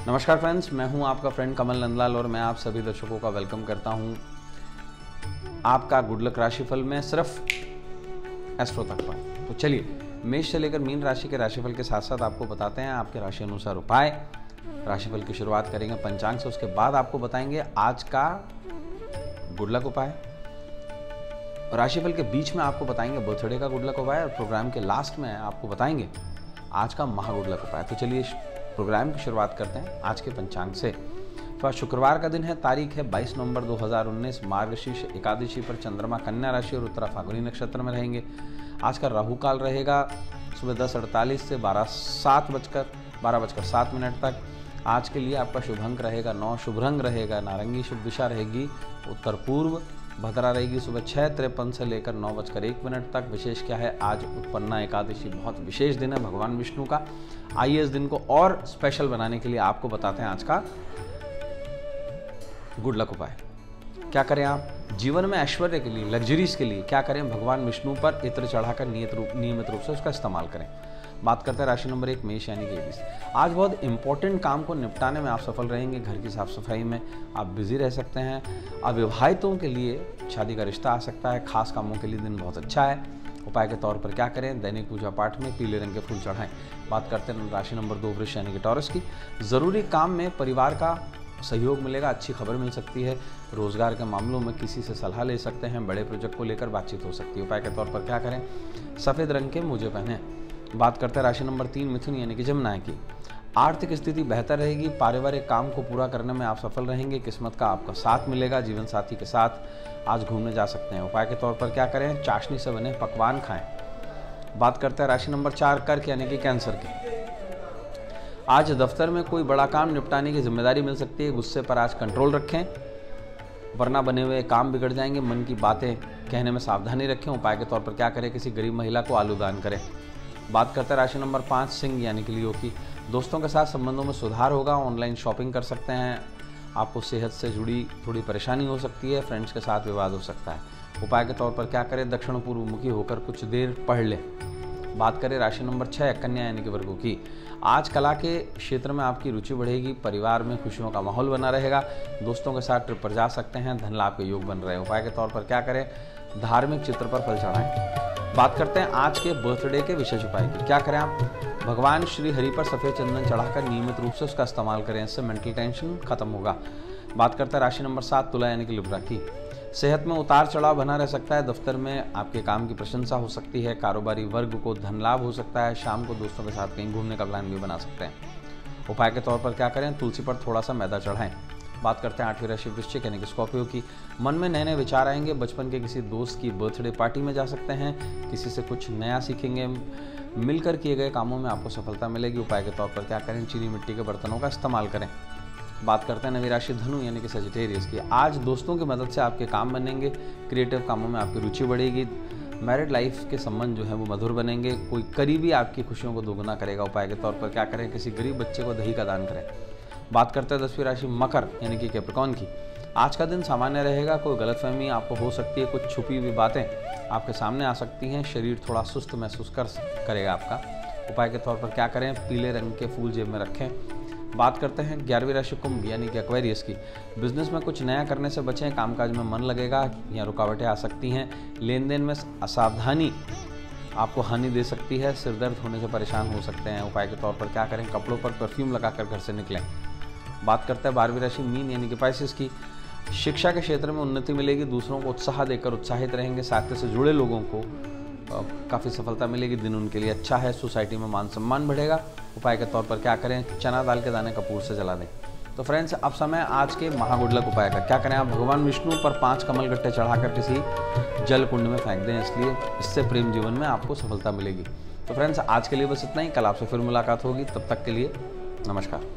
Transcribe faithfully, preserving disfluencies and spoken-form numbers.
नमस्कार फ्रेंड्स, मैं हूं आपका फ्रेंड कमल नंदलाल और मैं आप सभी दर्शकों का वेलकम करता हूं आपका गुड लक राशिफल में सिर्फ एस्ट्रो तक पर। तो चलिए, मेष से लेकर मीन राशि के राशिफल के साथ साथ आपको बताते हैं आपके राशि अनुसार उपाय। राशिफल की शुरुआत करेंगे पंचांग से, उसके बाद आपको बताएंगे आज का गुड लक उपाय। राशिफल के बीच में आपको बताएंगे बर्थडे का गुड लक उपाय और प्रोग्राम के लास्ट में आपको बताएंगे आज का महा गुड लक उपाय। तो चलिए प्रोग्राम की शुरुआत करते हैं आज के पंचांग से। तो आज शुक्रवार का दिन है, तारीख है बाईस नवंबर दो हज़ार उन्नीस। मार्गशीर्ष एकादशी पर चंद्रमा कन्या राशि और उत्तरा फाल्गुनी नक्षत्र में रहेंगे। आज का राहु काल रहेगा सुबह दस अड़तालीस से बारह सात बजकर बारह बजकर सात मिनट तक। आज के लिए आपका शुभ अंक रहेगा नौ, शुभ रंग रहेगा नारंगी, शुभ दिशा रहेगी उत्तर पूर्व, भद्रा रहेगी सुबह छः तिरपन से लेकर नौ बजकर एक मिनट तक। विशेष क्या है, आज उत्पन्ना एकादशी बहुत विशेष दिन है भगवान विष्णु का। आइए इस दिन को और स्पेशल बनाने के लिए आपको बताते हैं आज का गुड लक उपाय। क्या करें आप जीवन में ऐश्वर्य के लिए, लग्जरीज के लिए क्या करें, भगवान विष्णु पर इत्र चढ़ाकर नियत रूप नियमित रूप से उसका इस्तेमाल करें। बात करते हैं राशि नंबर एक मेष यानी कि एरीज। आज बहुत इंपॉर्टेंट काम को निपटाने में आप सफल रहेंगे। घर की साफ सफाई में आप बिजी रह सकते हैं। अविवाहितों के लिए शादी का रिश्ता आ सकता है। खास कामों के लिए दिन बहुत अच्छा है। उपाय के तौर पर क्या करें, दैनिक पूजा पाठ में पीले रंग के फूल चढ़ाएं। बात करते हैं राशि नंबर दो वृष यानी कि टॉरस की। जरूरी काम में परिवार का सहयोग मिलेगा, अच्छी खबर मिल सकती है। रोजगार के मामलों में किसी से सलाह ले सकते हैं। बड़े प्रोजेक्ट को लेकर बातचीत हो सकती है। उपाय के तौर पर क्या करें, सफेद रंग के मोजे पहने। बात करते हैं राशि नंबर तीन मिथुन यानी कि जमनाय की। आर्थिक स्थिति बेहतर रहेगी। पारिवारिक काम को पूरा करने में आप सफल रहेंगे। किस्मत का आपका साथ मिलेगा। जीवन साथी के साथ आज घूमने जा सकते हैं। उपाय के तौर पर क्या करें, चाशनी से बने पकवान खाएं। बात करते हैं राशि नंबर चार कर्क यानी कि कैंसर की। आज दफ्तर में कोई बड़ा काम निपटाने की जिम्मेदारी मिल सकती है। गुस्से पर आज कंट्रोल रखें वरना बने हुए काम बिगड़ जाएंगे। मन की बातें कहने में सावधानी रखें। उपाय के तौर पर क्या करें, किसी गरीब महिला को आलू दान करें। बात करते हैं राशि नंबर पाँच सिंह यानी कि लियो की। दोस्तों के साथ संबंधों में सुधार होगा। ऑनलाइन शॉपिंग कर सकते हैं। आपको सेहत से जुड़ी थोड़ी परेशानी हो सकती है। फ्रेंड्स के साथ विवाद हो सकता है। उपाय के तौर पर क्या करें, दक्षिण पूर्व मुखी होकर कुछ देर पढ़ लें। बात करें राशि नंबर छः कन्या यानी कि वर्गों की। आज कला के क्षेत्र में आपकी रुचि बढ़ेगी। परिवार में खुशियों का माहौल बना रहेगा। दोस्तों के साथ ट्रिप पर जा सकते हैं। धन लाभ के योग बन रहे हैं। उपाय के तौर पर क्या करें, धार्मिक चित्र पर फल चढ़ाएं। बात करते हैं आज के बर्थडे के विशेष उपाय की। क्या करें आप, भगवान श्री हरि पर सफ़ेद चंदन चढ़ाकर नियमित रूप से उसका इस्तेमाल करें। इससे मेंटल टेंशन खत्म होगा। बात करते हैं राशि नंबर सात तुला यानी कि लिब्रा की। सेहत में उतार चढ़ाव बना रह सकता है। दफ्तर में आपके काम की प्रशंसा हो सकती है। कारोबारी वर्ग को धन लाभ हो सकता है। शाम को दोस्तों के साथ कहीं घूमने का प्लान भी बना सकते हैं। उपाय के तौर पर क्या करें, तुलसी पर थोड़ा सा मैदा चढ़ाएं। बात करते हैं आठवीं राशि वृश्चिक यानी कि स्कॉर्पियो की। मन में नए नए विचार आएंगे। बचपन के किसी दोस्त की बर्थडे पार्टी में जा सकते हैं। किसी से कुछ नया सीखेंगे। मिलकर किए गए कामों में आपको सफलता मिलेगी। उपाय के तौर पर क्या करें, चीनी मिट्टी के बर्तनों का इस्तेमाल करें। बात करते हैं नवी राशि धनु यानी कि सजिटेरियस की। आज दोस्तों की मदद से आपके काम बनेंगे। क्रिएटिव कामों में आपकी रुचि बढ़ेगी। मैरिड लाइफ के संबंध जो है वो मधुर बनेंगे। कोई करीबी आपकी खुशियों को दोगुना करेगा। उपाय के तौर पर क्या करें, किसी गरीब बच्चे को दही का दान करें। बात करते हैं दसवीं राशि मकर यानी कि कैप्रिकॉर्न की। आज का दिन सामान्य रहेगा। कोई गलतफहमी आपको हो सकती है। कुछ छुपी हुई बातें आपके सामने आ सकती हैं। शरीर थोड़ा सुस्त महसूस कर करेगा आपका। उपाय के तौर पर क्या करें, पीले रंग के फूल जेब में रखें। बात करते हैं ग्यारहवीं राशि कुंभ यानी कि एक्वेरियस की। बिजनेस में कुछ नया करने से बचें। कामकाज में मन लगेगा या रुकावटें आ सकती हैं। लेन देन में असावधानी आपको हानि दे सकती है। सिर दर्द होने से परेशान हो सकते हैं। उपाय के तौर पर क्या करें, कपड़ों पर परफ्यूम लगाकर घर से निकलें। बात करते हैं बारहवीं राशि मीन यानी कि पाइसेस की। शिक्षा के क्षेत्र में उन्नति मिलेगी। दूसरों को उत्साह देकर उत्साहित रहेंगे। साहित्य से जुड़े लोगों को काफ़ी सफलता मिलेगी। दिन उनके लिए अच्छा है। सोसाइटी में मान सम्मान बढ़ेगा। उपाय के तौर पर क्या करें, चना दाल के दाने कपूर से जला दें। तो फ्रेंड्स, अब समय आज के महागुडलक उपाय का। क्या करें आप, भगवान विष्णु पर पांच कमल गट्टे चढ़ाकर किसी जल कुंड में फेंक दें। इसलिए इससे प्रेम जीवन में आपको सफलता मिलेगी। तो फ्रेंड्स, आज के लिए बस इतना ही। कल आपसे फिर मुलाकात होगी। तब तक के लिए नमस्कार।